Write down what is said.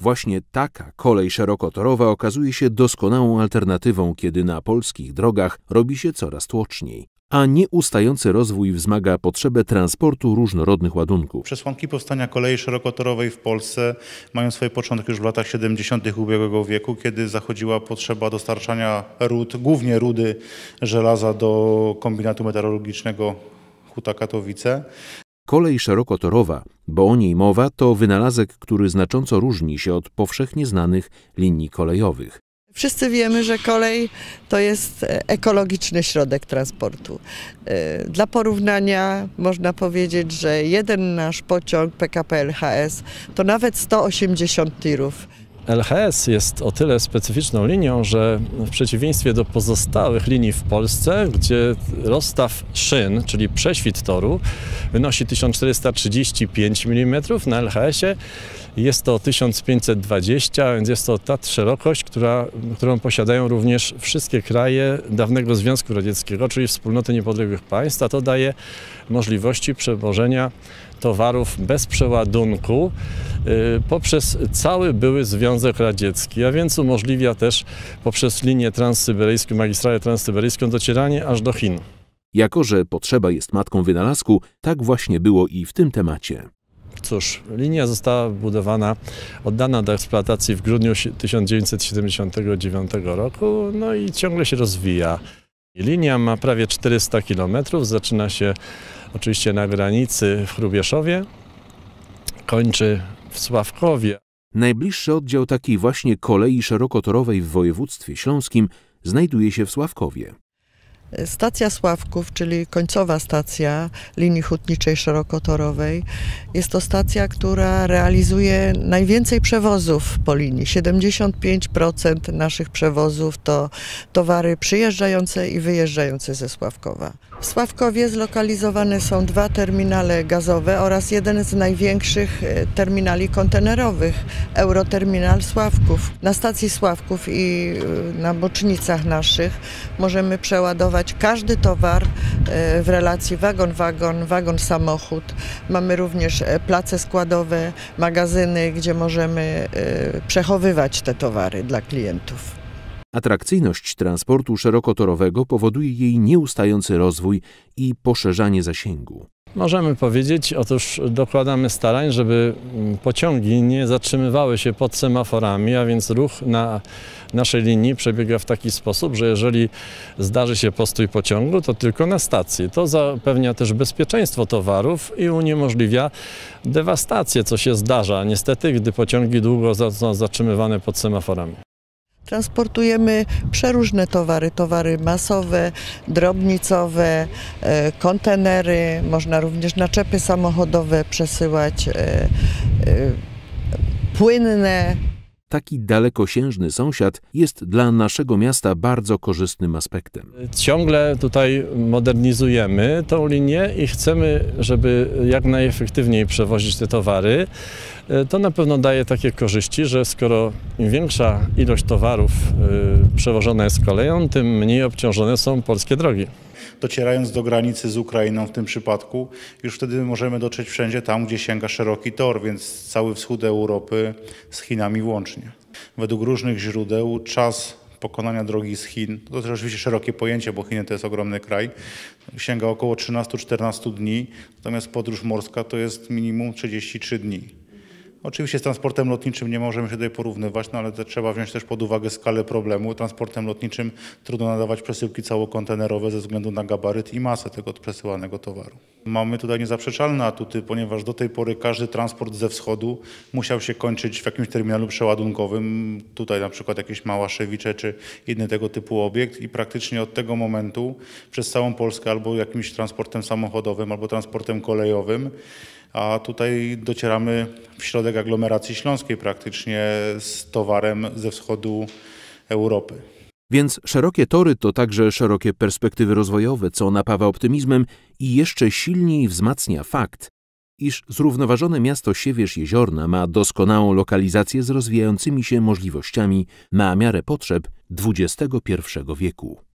Właśnie taka kolej szerokotorowa okazuje się doskonałą alternatywą, kiedy na polskich drogach robi się coraz tłoczniej, a nieustający rozwój wzmaga potrzebę transportu różnorodnych ładunków. Przesłanki powstania kolei szerokotorowej w Polsce mają swoje początki już w latach 70. ubiegłego wieku, kiedy zachodziła potrzeba dostarczania ród, głównie rudy żelaza do kombinatu metalurgicznego Huta Katowice. Kolej szerokotorowa, bo o niej mowa, to wynalazek, który znacząco różni się od powszechnie znanych linii kolejowych. Wszyscy wiemy, że kolej to jest ekologiczny środek transportu. Dla porównania można powiedzieć, że jeden nasz pociąg PKP LHS to nawet 180 tirów. LHS jest o tyle specyficzną linią, że w przeciwieństwie do pozostałych linii w Polsce, gdzie rozstaw szyn, czyli prześwit toru, wynosi 1435 mm, na LHS-ie jest to 1520, więc jest to ta szerokość, którą posiadają również wszystkie kraje dawnego Związku Radzieckiego, czyli Wspólnoty Niepodległych Państw, a to daje możliwości przewożenia towarów bez przeładunku poprzez cały były Związek Radziecki, a więc umożliwia też poprzez linię transsyberyjską, magistralę transsyberyjską docieranie aż do Chin. Jako że potrzeba jest matką wynalazku, tak właśnie było i w tym temacie. Cóż, linia została budowana, oddana do eksploatacji w grudniu 1979 roku, no i ciągle się rozwija. Linia ma prawie 400 km, zaczyna się oczywiście na granicy w Hrubieszowie, kończy w Sławkowie. Najbliższy oddział takiej właśnie kolei szerokotorowej w województwie śląskim znajduje się w Sławkowie. Stacja Sławków, czyli końcowa stacja linii hutniczej szerokotorowej, jest to stacja, która realizuje najwięcej przewozów po linii. 75% naszych przewozów to towary przyjeżdżające i wyjeżdżające ze Sławkowa. W Sławkowie zlokalizowane są 2 terminale gazowe oraz jeden z największych terminali kontenerowych, Euroterminal Sławków. Na stacji Sławków i na bocznicach naszych możemy przeładować każdy towar w relacji wagon-wagon, wagon-samochód. Mamy również place składowe, magazyny, gdzie możemy przechowywać te towary dla klientów. Atrakcyjność transportu szerokotorowego powoduje jej nieustający rozwój i poszerzanie zasięgu. Możemy powiedzieć, otóż dokładamy starań, żeby pociągi nie zatrzymywały się pod semaforami, a więc ruch na naszej linii przebiega w taki sposób, że jeżeli zdarzy się postój pociągu, to tylko na stacji. To zapewnia też bezpieczeństwo towarów i uniemożliwia dewastację, co się zdarza niestety, gdy pociągi długo są zatrzymywane pod semaforami. Transportujemy przeróżne towary, towary masowe, drobnicowe, kontenery, można również naczepy samochodowe przesyłać, płynne. Taki dalekosiężny sąsiad jest dla naszego miasta bardzo korzystnym aspektem. Ciągle tutaj modernizujemy tą linię i chcemy, żeby jak najefektywniej przewozić te towary. To na pewno daje takie korzyści, że skoro im większa ilość towarów przewożona jest koleją, tym mniej obciążone są polskie drogi. Docierając do granicy z Ukrainą w tym przypadku, już wtedy możemy dotrzeć wszędzie tam, gdzie sięga szeroki tor, więc cały wschód Europy z Chinami włącznie. Według różnych źródeł czas pokonania drogi z Chin, to też oczywiście szerokie pojęcie, bo Chiny to jest ogromny kraj, sięga około 13-14 dni, natomiast podróż morska to jest minimum 33 dni. Oczywiście z transportem lotniczym nie możemy się tutaj porównywać, no ale trzeba wziąć też pod uwagę skalę problemu. Transportem lotniczym trudno nadawać przesyłki całokontenerowe ze względu na gabaryt i masę tego przesyłanego towaru. Mamy tutaj niezaprzeczalne atuty, ponieważ do tej pory każdy transport ze wschodu musiał się kończyć w jakimś terminalu przeładunkowym. Tutaj na przykład jakieś Małaszewicze czy inny tego typu obiekt i praktycznie od tego momentu przez całą Polskę albo jakimś transportem samochodowym, albo transportem kolejowym, a tutaj docieramy w środek aglomeracji śląskiej praktycznie z towarem ze wschodu Europy. Więc szerokie tory to także szerokie perspektywy rozwojowe, co napawa optymizmem i jeszcze silniej wzmacnia fakt, iż zrównoważone miasto Siewierz-Jeziorna ma doskonałą lokalizację z rozwijającymi się możliwościami na miarę potrzeb XXI wieku.